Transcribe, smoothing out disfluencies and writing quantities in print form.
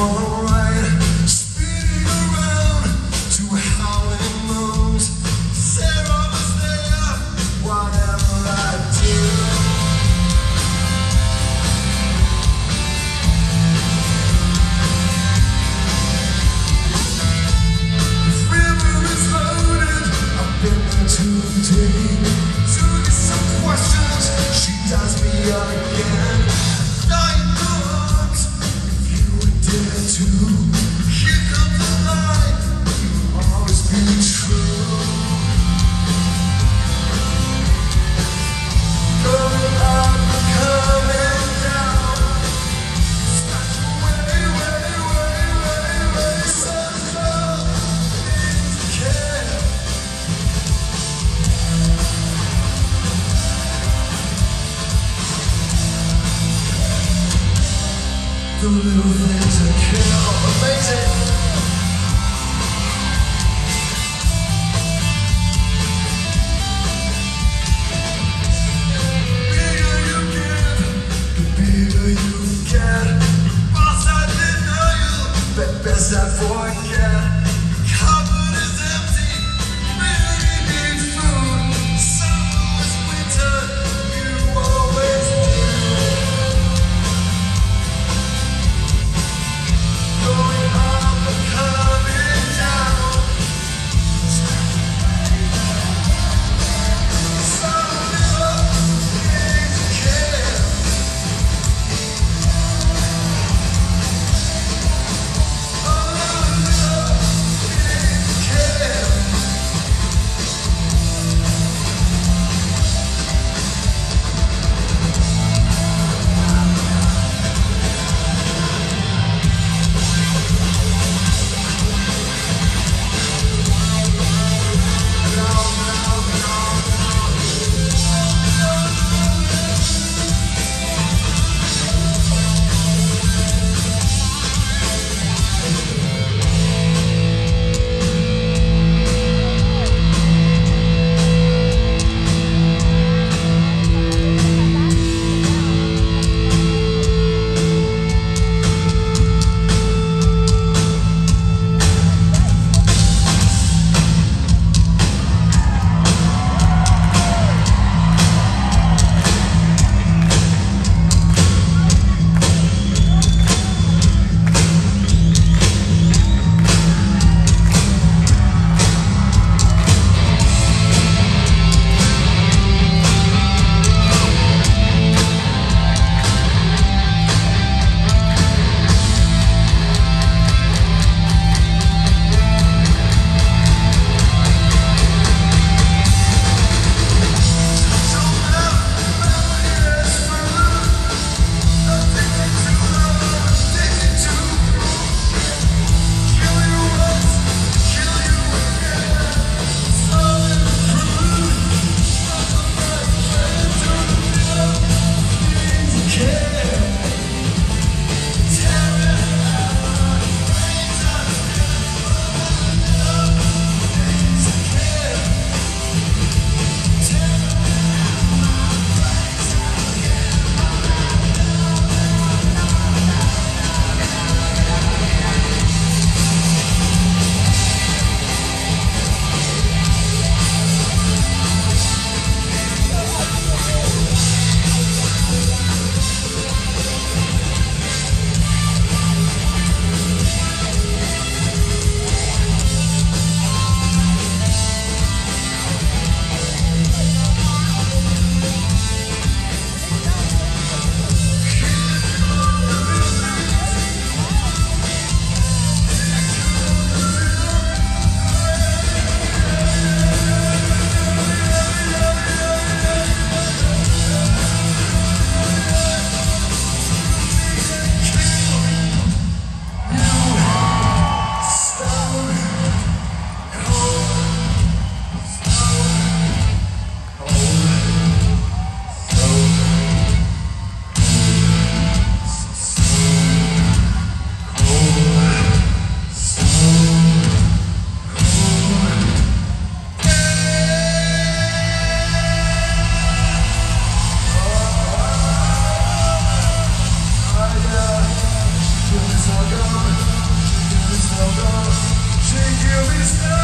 alright, spinning around to howling moons. Sarah was there, whatever I do. The river is loaded, I've been there today. To get some questions, she does me again. Here comes the light, you'll always be true. Going up and coming down, scratch away, some love, things to care. The little things that care are amazing. The bigger you give, the bigger you get. Boss, I denial, but best I forget. Cupboard is empty, really need food. Summer is winter, you always do. Going up and coming down, some little things to care. A little Let's go.